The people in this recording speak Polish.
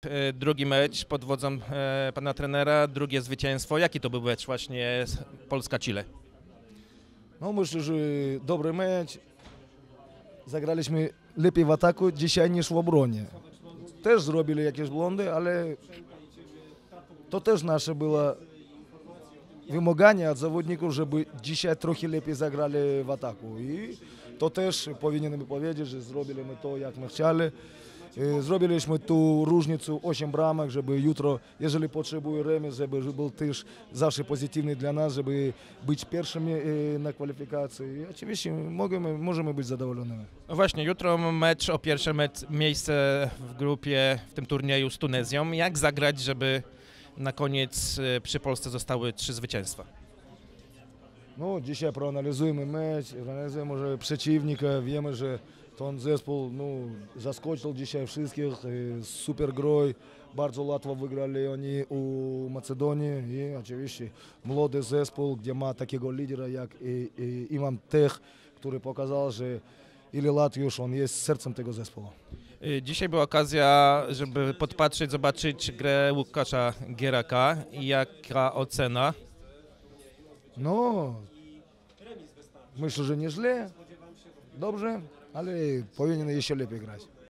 Drugi mecz pod wodzą pana trenera, drugie zwycięstwo. Jaki to był mecz właśnie Polska-Chile? No myślę, że dobry mecz. Zagraliśmy lepiej w ataku dzisiaj niż w obronie. Też zrobili jakieś błędy, ale to też nasze było wymaganie od zawodników, żeby dzisiaj trochę lepiej zagrali w ataku. I to też powinienem powiedzieć, że zrobiliśmy to, jak my chcieli. Zrobiliśmy tu różnicę 8 bramek, żeby jutro, jeżeli potrzebuje remis, żeby był też zawsze pozytywny dla nas, żeby być pierwszymi na kwalifikacji. I oczywiście możemy być zadowolonymi. No właśnie, jutro mecz o pierwsze miejsce w grupie w tym turnieju z Tunezją. Jak zagrać, żeby na koniec przy Polsce zostały 3 zwycięstwa? No, dzisiaj proanalizujemy mecz, analizujemy może przeciwnika, wiemy, że ten zespół zaskoczył dzisiaj wszystkich, super groj, bardzo łatwo wygrali oni u Macedonii i oczywiście młody zespół, gdzie ma takiego lidera jak Iwan Tech, który pokazał, że ile lat już on jest sercem tego zespołu. Dzisiaj była okazja, żeby podpatrzeć, zobaczyć grę Łukasza Gieraka. Jaka ocena? No, myślę, że nieźle, dobrze, ale powinien jeszcze lepiej grać.